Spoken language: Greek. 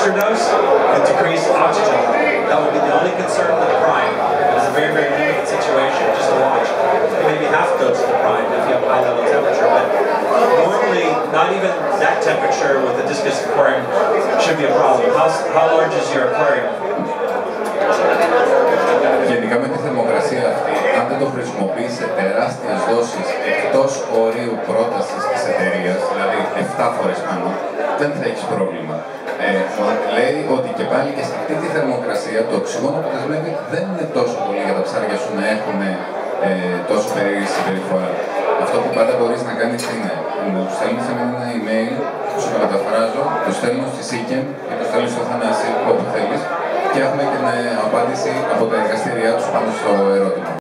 booster dose with decreased oxygen level. That would be the only concern with the prime. It's a very, very limited situation just to watch. Maybe half dose of the prime if you have a high level temperature, but normally not even that temperature with the discus aquarium should be a problem. How large is your aquarium? Γενικά με τη θερμοκρασία αυτή, αν δεν το χρησιμοποιείς σε τεράστιες δόσεις εκτός ορίου πρότασης της εταιρείας, δηλαδή 7 φορές πάνω, δεν θα έχεις πρόβλημα. Λέει ότι και πάλι και σε αυτή τη θερμοκρασία το οξυγόνο που δεσμεύει δεν είναι τόσο πολύ για τα ψάρια σου να έχουν τόσο περίεργη συμπεριφορά. Αυτό που πάντα μπορείς να κάνεις είναι μου στέλνεις ένα email, σου το μεταφράζω, το στέλνω στη SEACHEM και το στέλνω στο Θανάση όπου θέλεις και έχουμε και την απάντηση από τα εργαστήριά τους πάνω στο ερώτημα.